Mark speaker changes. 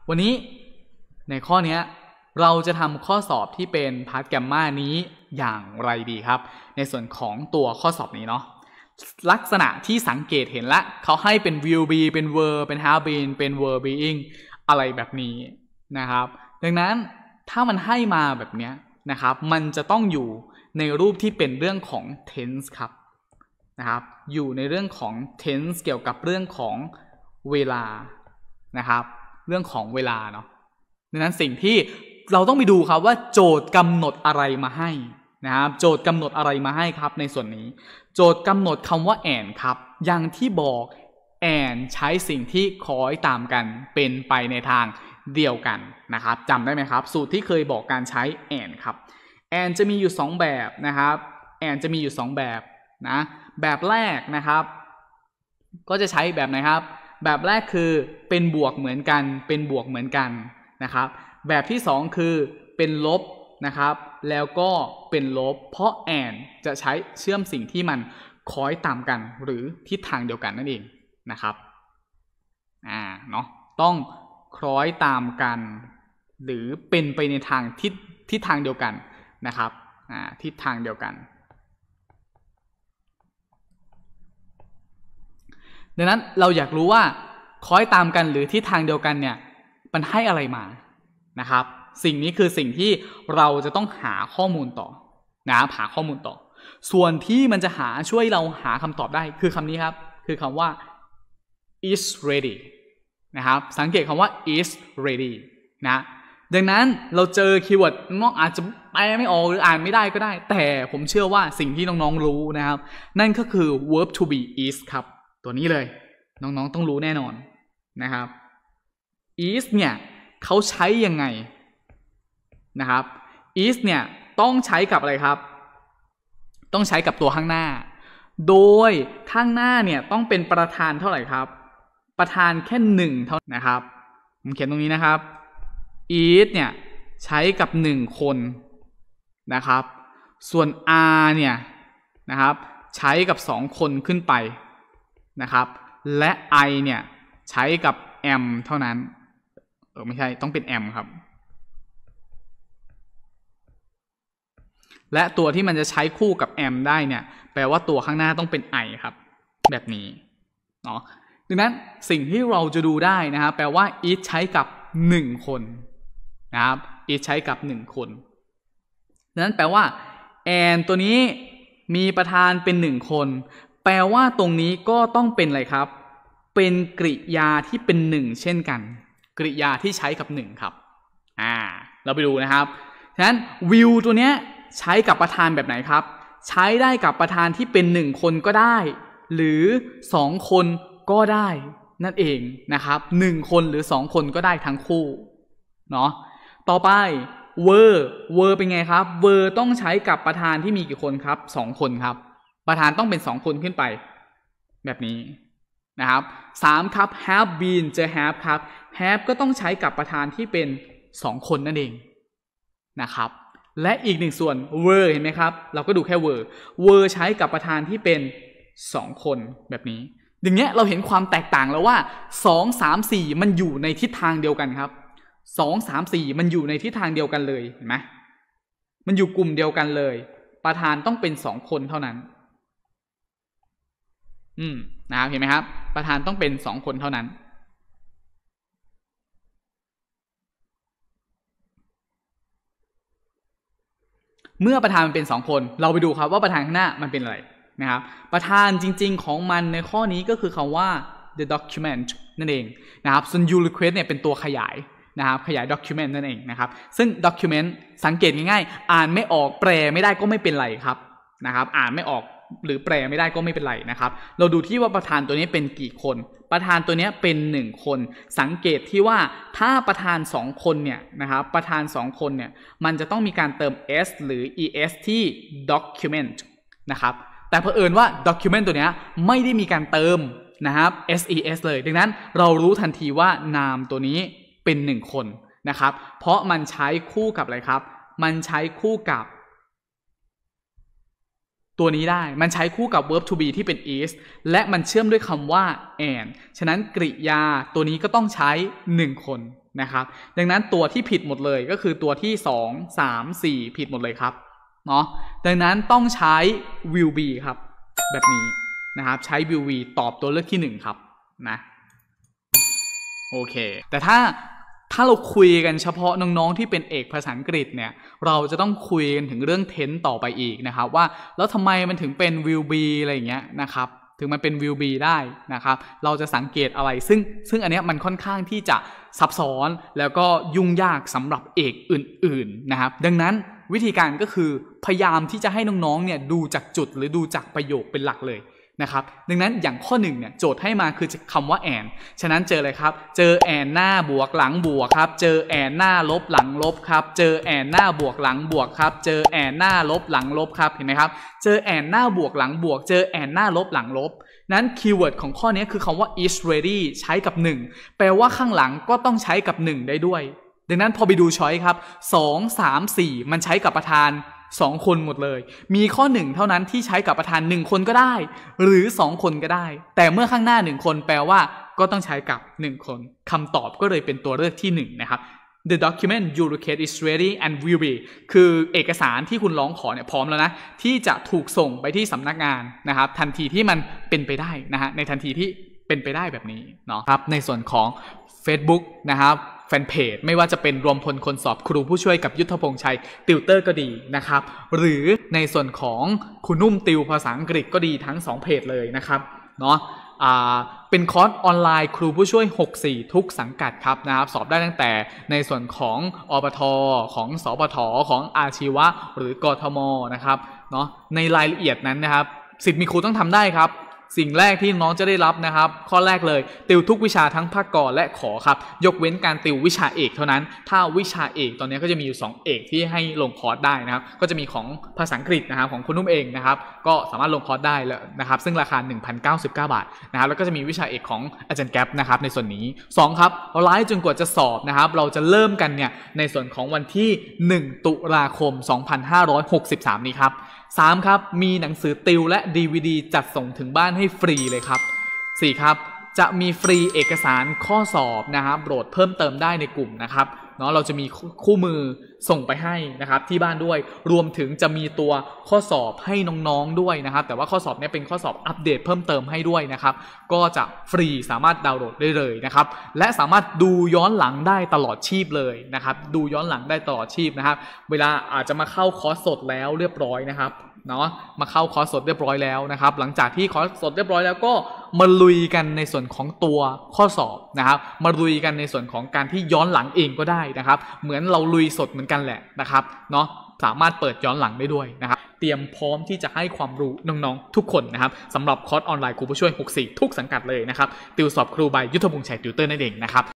Speaker 1: วันนี้ในข้อนี้เราจะทำข้อสอบที่เป็นพาร์ทแกมมานี้อย่างไรดีครับในส่วนของตัวข้อสอบนี้เนาะลักษณะที่สังเกตเห็นละเขาให้เป็น will be เป็น were เป็น have been เป็น were being อะไรแบบนี้นะครับดังนั้นถ้ามันให้มาแบบนี้นะครับมันจะต้องอยู่ในรูปที่เป็นเรื่องของ tense ครับนะครับอยู่ในเรื่องของ tense เกี่ยวกับเรื่องของเวลานะครับเรื่องของเวลาเนาะดังนั้นสิ่งที่เราต้องไปดูครับว่าโจทย์กำหนดอะไรมาให้นะครับโจทย์กำหนดอะไรมาให้ครับในส่วนนี้โจทย์กำหนดคำว่า and ครับอย่างที่บอก and ใช้สิ่งที่คล้อยตามกันเป็นไปในทางเดียวกันนะครับจำได้ไหมครับสูตรที่เคยบอกการใช้ and ครับ and จะมีอยู่2แบบนะครับ and จะมีอยู่2แบบนะแบบแรกนะครับก็จะใช้แบบไหนครับแบบแรกคือเป็นบวกเหมือนกันเป็นบวกเหมือนกันนะครับแบบที่2คือเป็นลบนะครับแล้วก็เป็นลบเพราะ and จะใช้เชื่อมสิ่งที่มันคล้อยตามกันหรือทิศทางเดียวกันนั่นเองนะครับเนาะต้องคล้อยตามกันหรือเป็นไปในทางทิศทางเดียวกันนะครับทิศทางเดียวกันดังนั้นเราอยากรู้ว่าคล้อยตามกันหรือทิศทางเดียวกันเนี่ยมันให้อะไรมานะครับสิ่งนี้คือสิ่งที่เราจะต้องหาข้อมูลต่อนะครับหาข้อมูลต่อส่วนที่มันจะช่วยเราหาคำตอบได้คือคำนี้ครับคือคำว่า is ready นะครับสังเกตคำว่า is ready นะดังนั้นเราเจอคีย์เวิร์ดน้องอาจจะแปลไม่ออกหรืออ่านไม่ได้ก็ได้แต่ผมเชื่อว่าสิ่งที่น้องๆรู้นะครับนั่นก็คือ verb to be is ครับตัวนี้เลยน้องๆต้องรู้แน่นอนนะครับ is เนี่ยเขาใช้ยังไงนะครับ is เนี่ยต้องใช้กับอะไรครับต้องใช้กับตัวข้างหน้าโดยข้างหน้าเนี่ยต้องเป็นประธานเท่าไหร่ครับประธานแค่1เท่านะครับผมเขียนตรงนี้นะครับ is เนี่ยใช้กับ1คนนะครับส่วน are เนี่ยนะครับใช้กับ2คนขึ้นไปนะครับและ I เนี่ยใช้กับ am เท่านั้นไม่ใช่ต้องเป็น am ครับและตัวที่มันจะใช้คู่กับ am ได้เนี่ยแปลว่าตัวข้างหน้าต้องเป็น I ครับแบบนี้เนาะดังนั้นสิ่งที่เราจะดูได้นะครับแปลว่า is ใช้กับ1คนนะครับ is ใช้กับ1คนดังนั้นแปลว่า and ตัวนี้มีประธานเป็น1คนแปลว่าตรงนี้ก็ต้องเป็นอะไรครับเป็นกริยาที่เป็น1เช่นกันกริยาที่ใช้กับ1ครับเราไปดูนะครับฉะนั้น will ตัวเนี้ยใช้กับประธานแบบไหนครับใช้ได้กับประธานที่เป็น1คนก็ได้หรือ2คนก็ได้นั่นเองนะครับ1คนหรือ2คนก็ได้ทั้งคู่เนาะต่อไป were เป็นไงครับ were ต้องใช้กับประธานที่มีกี่คนครับ2คนครับประธานต้องเป็น2คนขึ้นไปแบบนี้นะครับ3ครับ have been เจอ have ครับ have ก็ต้องใช้กับประธานที่เป็น2คนนั่นเองนะครับและอีก1ส่วน were เห็นไหมครับเราก็ดูแค่ were ใช้กับประธานที่เป็น2คนแบบนี้อย่างเงี้ยเราเห็นความแตกต่างแล้วว่า2 3 4มันอยู่ในทิศทางเดียวกันครับ2 3 4มันอยู่ในทิศทางเดียวกันเลยเห็นไหมมันอยู่กลุ่มเดียวกันเลยประธานต้องเป็น2คนเท่านั้นนะครับเห็นไหมครับประธานต้องเป็น2คนเท่านั้นเมื่อประธานมันเป็น2คนเราไปดูครับว่าประธานข้างหน้ามันเป็นอะไรนะครับประธานจริงๆของมันในข้อนี้ก็คือคำว่า the document นั่นเองนะครับส่วน you request เนี่ยเป็นตัวขยายนะครับขยาย document นั่นเองนะครับซึ่ง document สังเกตง่ายๆอ่านไม่ออกแปลไม่ได้ก็ไม่เป็นไรครับนะครับอ่านไม่ออกหรือแปลไม่ได้ก็ไม่เป็นไรนะครับเราดูที่ว่าประธานตัวนี้เป็นกี่คนประธานตัวนี้เป็น1คนสังเกตที่ว่าถ้าประธาน2คนเนี่ยนะครับประธาน2คนเนี่ยมันจะต้องมีการเติม s หรือ es ที่ document นะครับแต่เผอิญว่า document ตัวนี้ไม่ได้มีการเติมนะครับ ses เลยดังนั้นเรารู้ทันทีว่านามตัวนี้เป็น1คนนะครับเพราะมันใช้คู่กับอะไรครับมันใช้คู่กับตัวนี้ได้มันใช้คู่กับ verb to be ที่เป็น is และมันเชื่อมด้วยคำว่า and ฉะนั้นกริยาตัวนี้ก็ต้องใช้1คนนะครับดังนั้นตัวที่ผิดหมดเลยก็คือตัวที่2 3 4ผิดหมดเลยครับเนาะดังนั้นต้องใช้ will be ครับแบบนี้นะครับใช้ will be ตอบตัวเลือกที่1ครับนะโอเคแต่ถ้าเราคุยกันเฉพาะน้องๆที่เป็นเอกภาษาอังกฤษเนี่ยเราจะต้องคุยกันถึงเรื่อง tense ต่อไปอีกนะครับว่าแล้วทำไมมันถึงเป็น will be อะไรอย่างเงี้ยนะครับถึงมันเป็น will be ได้นะครับเราจะสังเกตอะไรซึ่งอันเนี้ยมันค่อนข้างที่จะซับซ้อนแล้วก็ยุ่งยากสำหรับเอกอื่นๆนะครับดังนั้นวิธีการก็คือพยายามที่จะให้น้องๆเนี่ยดูจากจุดหรือดูจากประโยคเป็นหลักเลยนะครับดังนั้นอย่างข้อ1เนี่ยโจทย์ให้มาคือคำว่า and ฉะนั้นเจออะไรครับเจอ and หน้าบวกหลังบวกครับเจอ and หน้าลบหลังลบครับเจอ and หน้าบวกหลังบวกครับเจอ and หน้าลบหลังลบครับเห็นไหมครับเจอ and หน้าบวกหลังบวกเจอ and หน้าลบหลังลบนั้นคีย์เวิร์ดของข้อนี้คือคำว่า is ready ใช้กับ1แปลว่าข้างหลังก็ต้องใช้กับ1ได้ด้วยดังนั้นพอไปดูช้อยครับ2 3 4มันใช้กับประธาน2คนหมดเลยมีข้อ1เท่านั้นที่ใช้กับประธาน1คนก็ได้หรือ2คนก็ได้แต่เมื่อข้างหน้า1คนแปลว่าก็ต้องใช้กับ1คนคำตอบก็เลยเป็นตัวเลือกที่1นะครับ The document you request is ready and will be คือเอกสารที่คุณร้องขอเนี่ยพร้อมแล้วนะที่จะถูกส่งไปที่สำนักงานนะครับทันทีที่มันเป็นไปได้นะฮะในทันทีที่เป็นไปได้แบบนี้เนาะครับในส่วนของ Facebook นะครับแฟนเพจไม่ว่าจะเป็นรวมพลคนสอบครูผู้ช่วยกับยุทธพงษ์ชัยติวเตอร์ก็ดีนะครับหรือในส่วนของคุณนุ่มติวภาษาอังกฤษก็ดีทั้ง2เพจเลยนะครับเนาะเป็นคอร์สออนไลน์ครูผู้ช่วย64ทุกสังกัดครับนะครับสอบได้ตั้งแต่ในส่วนของอปทของสปทของอาชีวะหรือกทมนะครับเนาะในรายละเอียดนั้นนะครับศิษย์มีครูต้องทำได้ครับสิ่งแรกที่น้องจะได้รับนะครับข้อแรกเลยติวทุกวิชาทั้งภาคกและขอครับยกเว้นการติววิชาเอกเท่านั้นถ้าวิชาเอกตอนนี้ก็จะมีอยู่2เอกที่ให้ลงคอร์สได้นะครับก็จะมีของภาษาอังกฤษนะครับของคุณนุ่มเองนะครับก็สามารถลงคอร์สได้แล้วนะครับซึ่งราคา 1,099 บาทนะครับแล้วก็จะมีวิชาเอกของอาจารย์แก๊ปนะครับในส่วนนี้2ครับไลฟ์จนกว่าจะสอบนะครับเราจะเริ่มกันเนี่ยในส่วนของวันที่1ตุลาคม2563นี้ครับ3ครับมีหนังสือติวและ DVD จัดส่งถึงบ้านให้ฟรีเลยครับ4ครับจะมีฟรีเอกสารข้อสอบนะครับโหลดเพิ่มเติมได้ในกลุ่มนะครับเนาะเราจะมีคู่มือส่งไปให้นะครับที่บ้านด้วยรวมถึงจะมีตัวข้อสอบให้น้องๆด้วยนะครับแต่ว่าข้อสอบนี้เป็นข้อสอบอัปเดตเพิ่มเติมให้ด้วยนะครับก็จะฟรีสามารถดาวน์โหลดได้เลยนะครับและสามารถดูย้อนหลังได้ตลอดชีพเลยนะครับดูย้อนหลังได้ตลอดชีพนะครับเวลาอาจจะมาเข้าคอร์สสดแล้วเรียบร้อยนะครับเนาะมาเข้าคอร์สสดเรียบร้อยแล้วนะครับหลังจากที่คอร์สสดเรียบร้อยแล้วก็มาลุยกันในส่วนของตัวข้อสอบนะครับมาลุยกันในส่วนของการที่ย้อนหลังเองก็ได้นะครับเหมือนเราลุยสดเหมือนกันแหละนะครับเนาะสามารถเปิดย้อนหลังได้ด้วยนะครับเตรียมพร้อมที่จะให้ความรู้น้องๆทุกคนนะครับสำหรับคอร์สออนไลน์ครูผู้ช่วย64ทุกสังกัดเลยนะครับติวสอบครูบายยุทธพงษ์ชัยติวเตอร์นั่นเองนะครับ